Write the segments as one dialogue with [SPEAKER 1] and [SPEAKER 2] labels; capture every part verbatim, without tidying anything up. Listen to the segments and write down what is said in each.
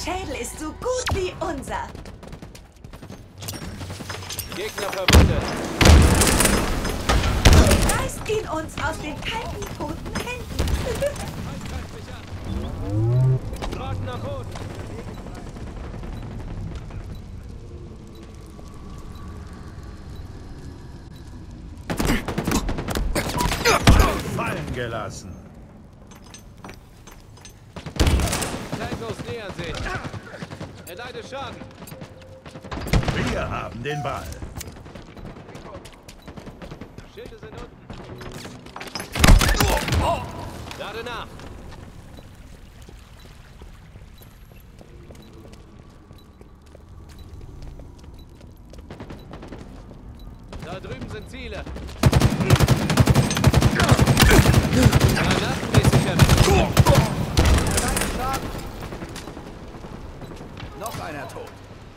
[SPEAKER 1] Schädel ist so gut wie unser.
[SPEAKER 2] Gegner verwundet.
[SPEAKER 1] Reißt ihn uns aus den kalten, toten Händen.
[SPEAKER 2] Trag nach Boden.
[SPEAKER 3] Fallen gelassen.
[SPEAKER 2] Tangos nähern sich. Erleide Schaden.
[SPEAKER 3] Wir haben den Ball.
[SPEAKER 2] Schilde sind unten. Lade nach. Da drüben sind Ziele. Granatenmäßig erwischt.
[SPEAKER 4] Noch einer tot.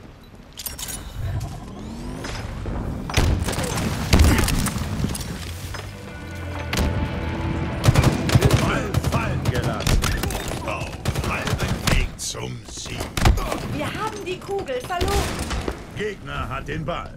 [SPEAKER 3] Ball fallen gelassen. Auf halbem Weg zum Sieg.
[SPEAKER 1] Wir haben die Kugel verloren.
[SPEAKER 3] Gegner hat den Ball.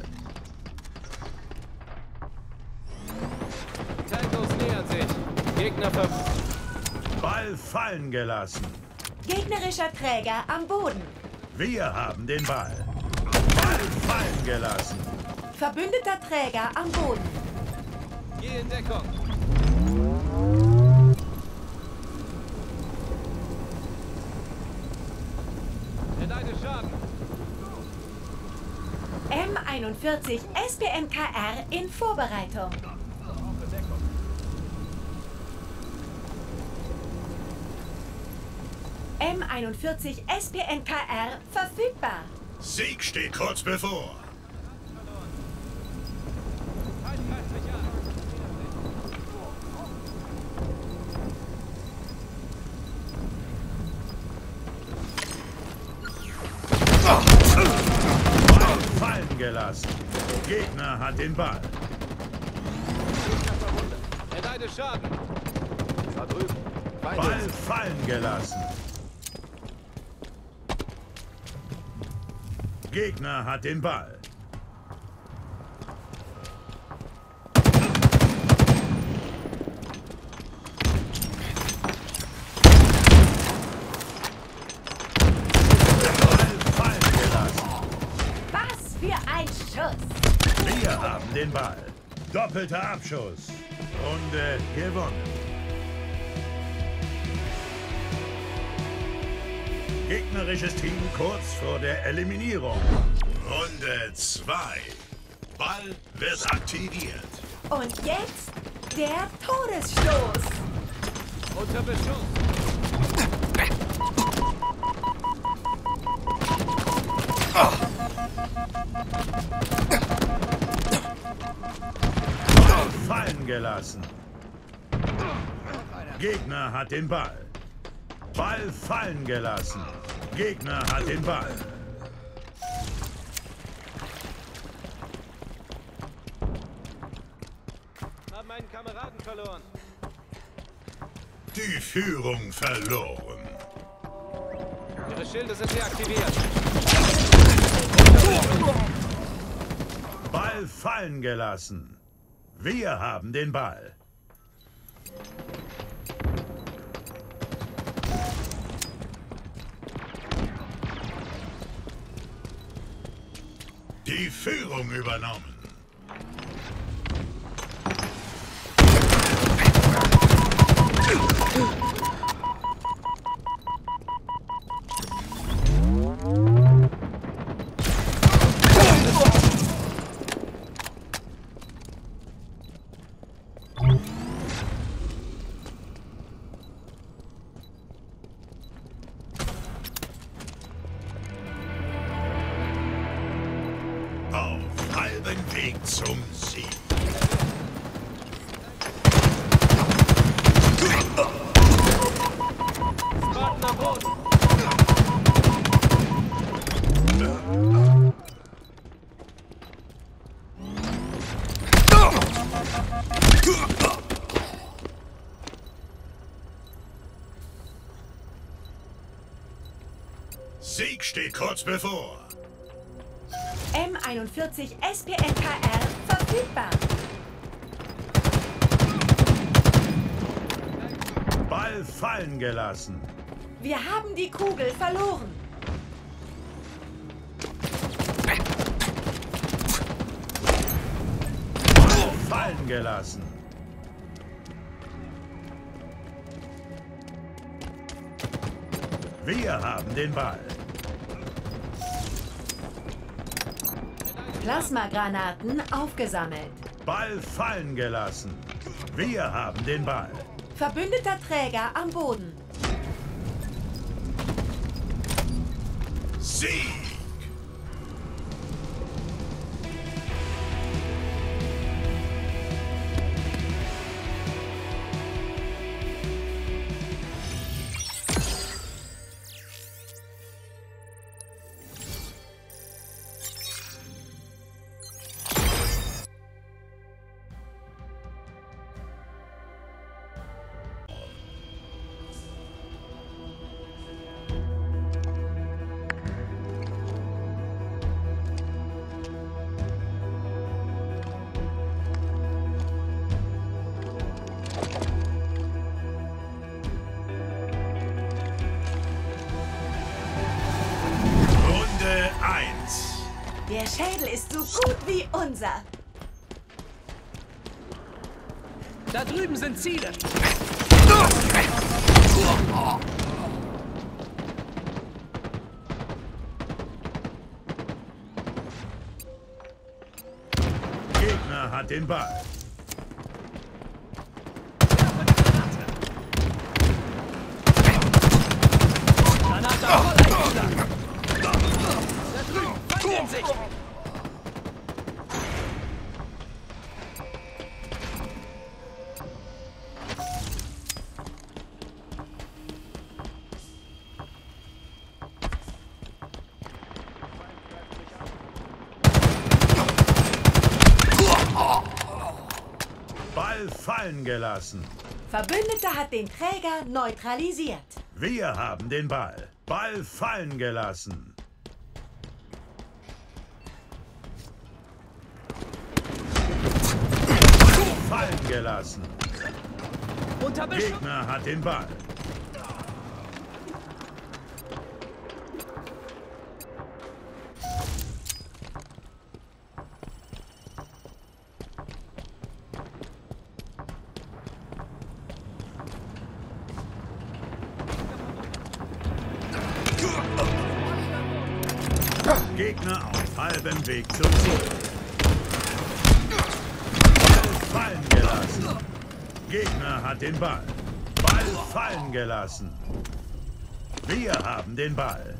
[SPEAKER 2] Tangos nähern sich. Gegner ver...
[SPEAKER 3] Ball fallen gelassen.
[SPEAKER 1] Gegnerischer Träger am Boden.
[SPEAKER 3] Wir haben den Ball. Ball fallen gelassen.
[SPEAKER 1] Verbündeter Träger am Boden.
[SPEAKER 2] Geh in Deckung. Erleide Schaden.
[SPEAKER 1] M einundvierzig S P N K R in Vorbereitung. M einundvierzig S P N K R verfügbar.
[SPEAKER 3] Sieg steht kurz bevor. Ball fallen gelassen. Gegner hat den Ball.
[SPEAKER 2] Erleide Schaden.
[SPEAKER 4] Da drüben. Feinde.
[SPEAKER 3] Ball fallen gelassen. Gegner hat den Ball. Ball fallen gelassen.
[SPEAKER 1] Was für ein Schuss!
[SPEAKER 3] Wir haben den Ball. Doppelter Abschuss. Runde gewonnen. Gegnerisches Team kurz vor der Eliminierung. Runde zwei. Ball wird aktiviert.
[SPEAKER 1] Und jetzt der Todesstoß.
[SPEAKER 2] Unter Beschuss.
[SPEAKER 3] Ball fallen gelassen. Gegner hat den Ball. Ball fallen gelassen. Gegner hat den Ball.
[SPEAKER 2] Haben einen Kameraden verloren.
[SPEAKER 3] Die Führung verloren.
[SPEAKER 2] Ihre Schilde sind deaktiviert.
[SPEAKER 3] Ball fallen gelassen. Wir haben den Ball. Die Führung übernommen. Auf halbem Weg zum Sieg.
[SPEAKER 2] Spartan am Boden.
[SPEAKER 3] Sieg kurz bevor.
[SPEAKER 1] M einundvierzig S P M K R verfügbar.
[SPEAKER 3] Ball fallen gelassen.
[SPEAKER 1] Wir haben die Kugel verloren.
[SPEAKER 3] Ball fallen gelassen. Wir haben den Ball.
[SPEAKER 1] Plasmagranaten aufgesammelt.
[SPEAKER 3] Ball fallen gelassen. Wir haben den Ball.
[SPEAKER 1] Verbündeter Träger am Boden.
[SPEAKER 3] Sieg!
[SPEAKER 1] Der Schädel ist so gut wie unser.
[SPEAKER 2] Da drüben sind Ziele.
[SPEAKER 3] Gegner hat den Ball.
[SPEAKER 2] Granate voll eingeschlagen. Da drüben, Feind in Sicht.
[SPEAKER 3] Ball fallen gelassen.
[SPEAKER 1] Verbündeter hat den Träger neutralisiert.
[SPEAKER 3] Wir haben den Ball. Ball fallen gelassen. Ball fallen gelassen.
[SPEAKER 2] Unter Beschuss.
[SPEAKER 3] Gegner hat den Ball. Gegner auf halbem Weg zum Ziel. Ball fallen gelassen. Gegner hat den Ball. Ball fallen gelassen. Wir haben den Ball.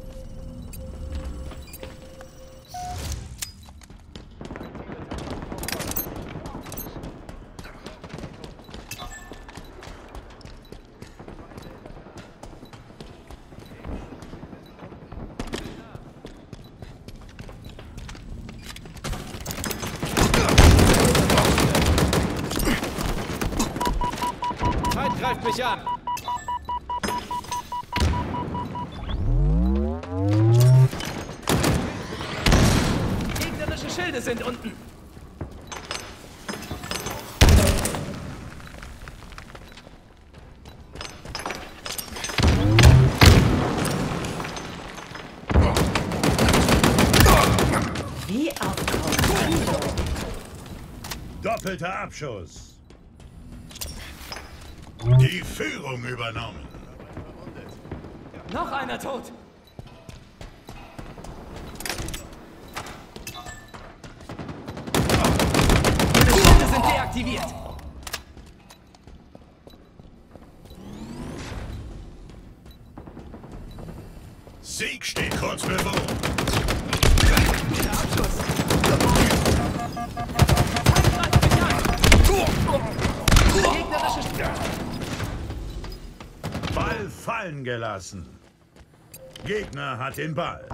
[SPEAKER 2] Feind greift mich an. Gegnerische Schilde sind unten.
[SPEAKER 1] Wie auf Kommando.
[SPEAKER 3] Doppelter Abschuss. Die Führung übernommen.
[SPEAKER 2] Noch einer tot. Die Schilde sind deaktiviert.
[SPEAKER 3] Sieg steht kurz bevor.
[SPEAKER 2] Der Abschuss. Gegnerische Schilde.
[SPEAKER 3] Ball fallen gelassen. Gegner hat den Ball.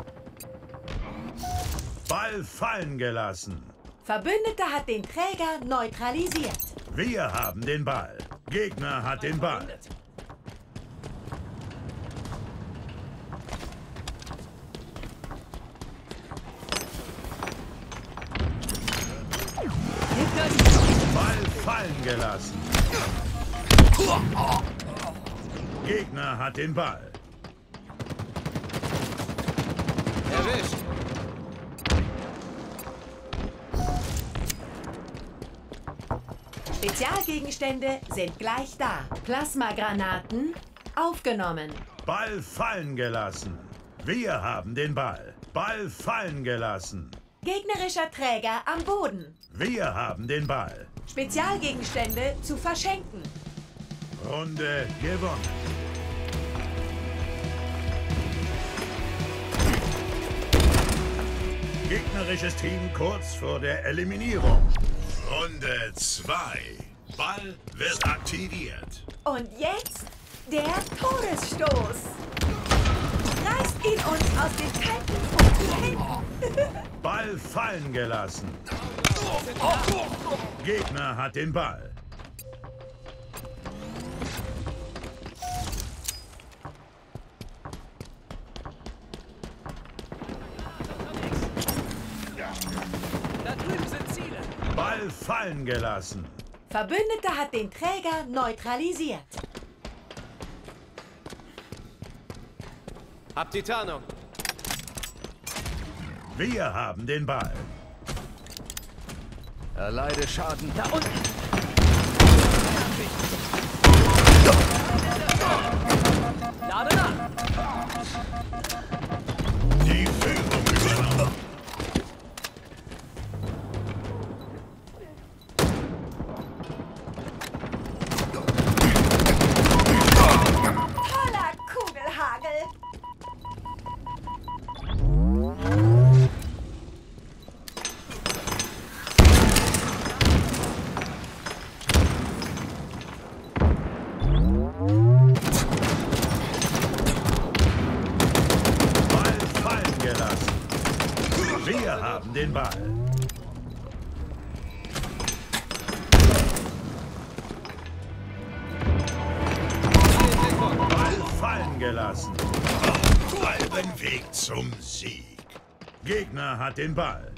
[SPEAKER 3] Ball fallen gelassen.
[SPEAKER 1] Verbündeter hat den Träger neutralisiert.
[SPEAKER 3] Wir haben den Ball. Gegner hat den Ball. gelassen. Gegner hat den Ball.
[SPEAKER 4] Erwischt.
[SPEAKER 1] Spezialgegenstände sind gleich da. Plasmagranaten aufgenommen.
[SPEAKER 3] Ball fallen gelassen. Wir haben den Ball. Ball fallen gelassen.
[SPEAKER 1] Gegnerischer Träger am Boden.
[SPEAKER 3] Wir haben den Ball.
[SPEAKER 1] Spezialgegenstände zu verschenken.
[SPEAKER 3] Runde gewonnen. Gegnerisches Team kurz vor der Eliminierung. Runde zwei. Ball wird aktiviert.
[SPEAKER 1] Und jetzt der Todesstoß. Reißt ihn uns aus den kalten Pfoten Händen.
[SPEAKER 3] Ball fallen gelassen. Gegner hat den Ball.
[SPEAKER 2] Da drüben sind Ziele.
[SPEAKER 3] Ball fallen gelassen.
[SPEAKER 1] Verbündeter hat den Träger neutralisiert.
[SPEAKER 4] Habt die Tarnung.
[SPEAKER 3] Wir haben den Ball.
[SPEAKER 4] Erleide Schaden.
[SPEAKER 2] Da unten. Lade nach.
[SPEAKER 3] Die Führung übernommen.
[SPEAKER 1] Toller Kugelhagel.
[SPEAKER 3] Ball fallen gelassen. Wir haben den Ball. Ball fallen gelassen. Auf halbem Weg zum Sieg. Gegner hat den Ball.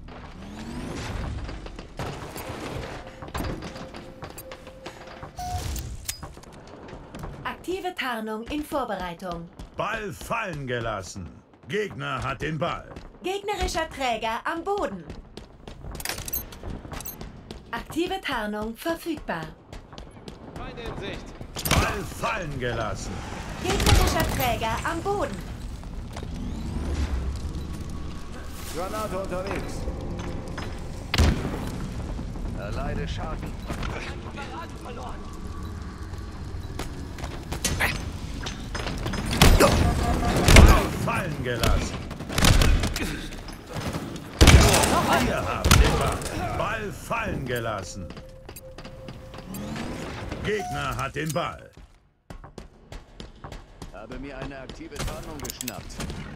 [SPEAKER 1] Aktive Tarnung in Vorbereitung.
[SPEAKER 3] Ball fallen gelassen. Gegner hat den Ball.
[SPEAKER 1] Gegnerischer Träger am Boden. Aktive Tarnung verfügbar.
[SPEAKER 4] Feinde in Sicht.
[SPEAKER 3] Ball fallen gelassen.
[SPEAKER 1] Gegnerischer Träger am Boden.
[SPEAKER 4] Granate unterwegs. Erleide Schaden.
[SPEAKER 3] Ball fallen gelassen. Wir haben den Ball. Ball fallen gelassen. Gegner hat den Ball.
[SPEAKER 4] Habe mir eine aktive Tarnung geschnappt.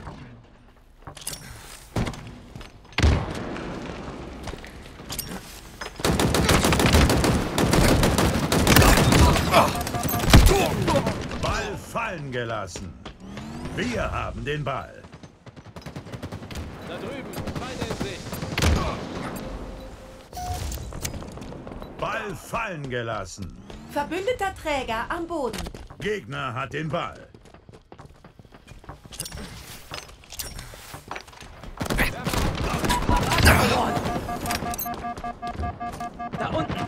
[SPEAKER 3] Ball fallen gelassen. Wir haben den Ball.
[SPEAKER 4] Da drüben. Feinde in Sicht.
[SPEAKER 3] Ball fallen gelassen.
[SPEAKER 1] Verbündeter Träger am Boden.
[SPEAKER 3] Gegner hat den Ball.
[SPEAKER 2] Da unten.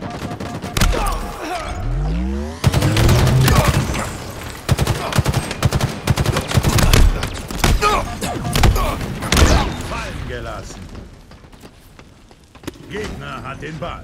[SPEAKER 3] Fallen gelassen. Gegner hat den Ball.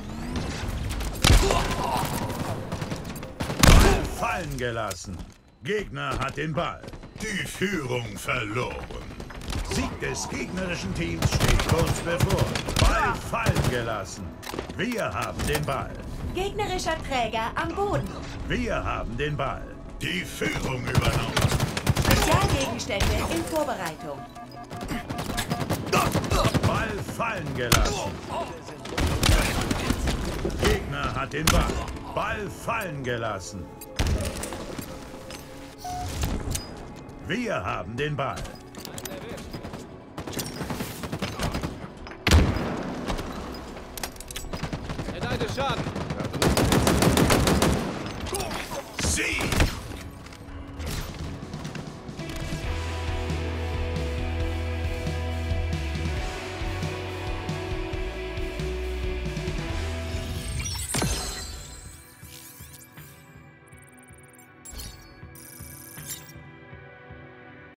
[SPEAKER 3] Ball fallen gelassen. Gegner hat den Ball. Die Führung verloren. Sieg des gegnerischen Teams steht kurz bevor. Ball fallen gelassen. Wir haben den Ball.
[SPEAKER 1] Gegnerischer Träger am Boden.
[SPEAKER 3] Wir haben den Ball. Die Führung übernommen.
[SPEAKER 1] Spezialgegenstände in Vorbereitung.
[SPEAKER 3] Ball fallen gelassen. Gegner hat den Ball. Ball fallen gelassen. Wir haben den Ball.
[SPEAKER 4] Erleide Schaden.
[SPEAKER 3] Sie!